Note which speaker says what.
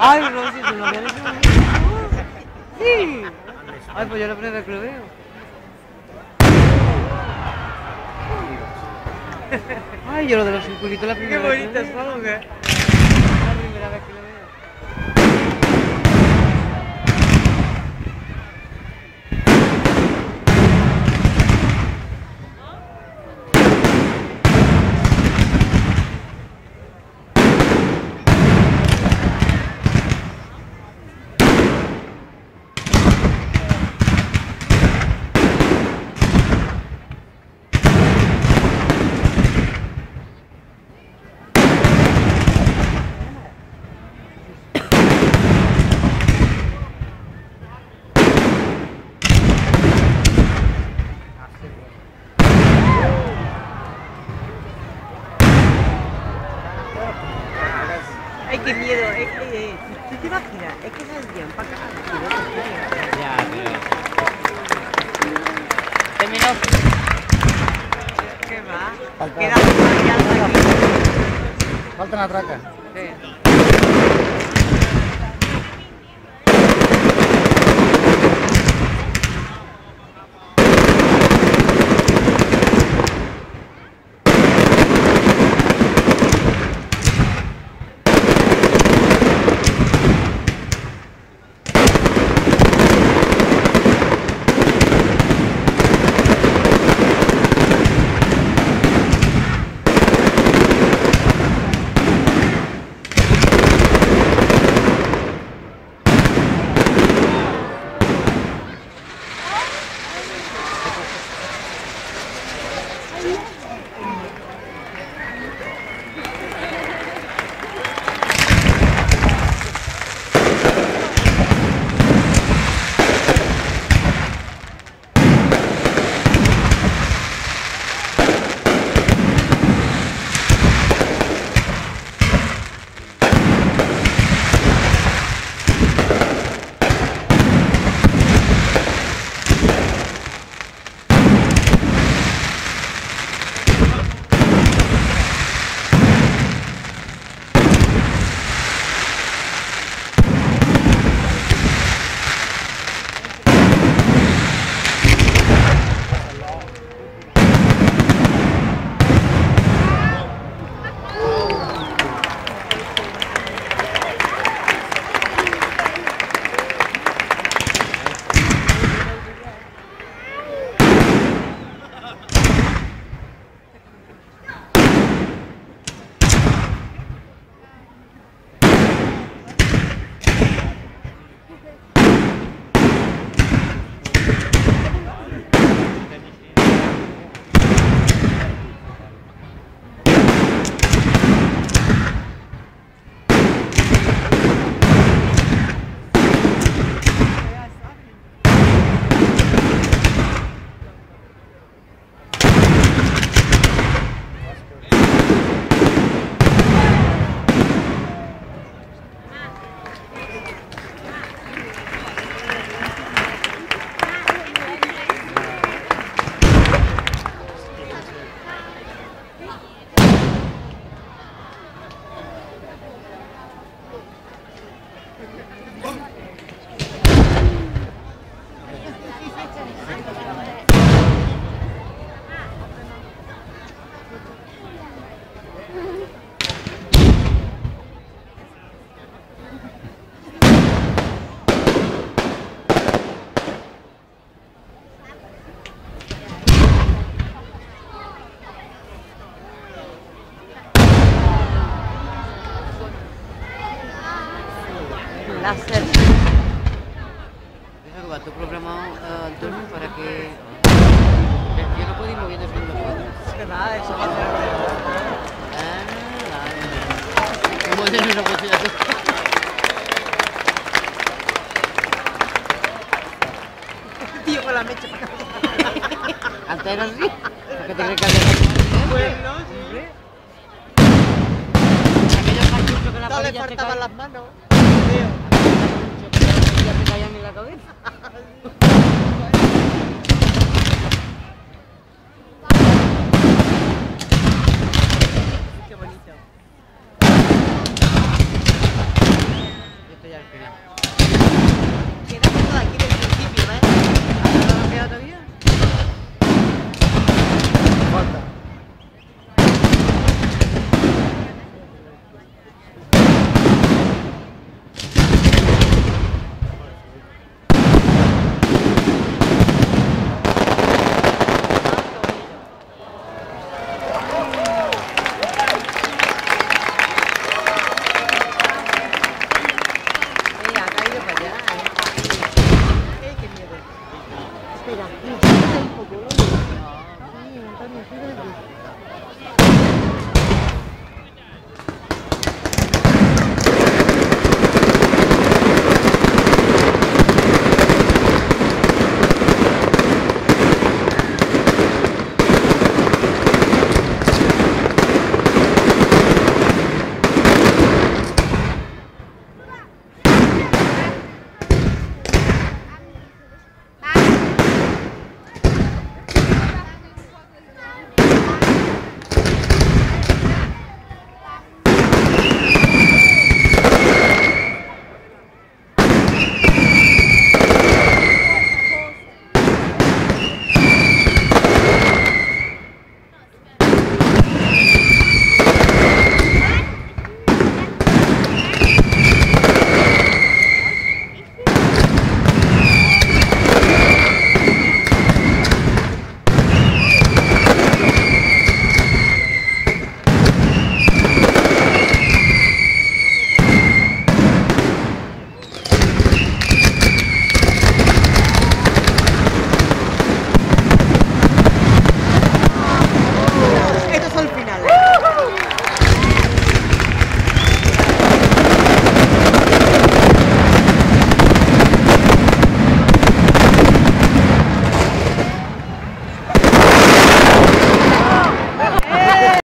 Speaker 1: Ay, no, si tú no me has dicho. Sí. Ay, pues yo la primera vez que lo veo. Ay, yo lo de los circulitos la primera vez. Qué bonitas son, ¿eh? La primera vez que lo veo. Ay, qué miedo, ¿tú te imaginas? Es que saldrían para acá.
Speaker 2: Ya, pero... Terminó.
Speaker 1: ¿Qué va?
Speaker 3: Falta-
Speaker 1: Queda mareada aquí.
Speaker 3: Falta una traca.
Speaker 1: Sí. Láser. Eso que va todo programado Antonio para que yo no puedo ir moviendo según los cuadros.
Speaker 3: Es que nada, eso va a ser...
Speaker 1: ¿Cómo es una posibilidad?
Speaker 3: Tío, con la mecha para acá.
Speaker 1: Antes era así. ¿Por qué te crees que había?
Speaker 3: Bueno, sí.
Speaker 1: Aquellos cartuchos que la
Speaker 3: No le
Speaker 1: parilla te
Speaker 3: faltaban
Speaker 1: caen.
Speaker 3: las manos.
Speaker 1: Ya te caían en la cabeza.
Speaker 3: Qué bonito.
Speaker 1: Yo querido.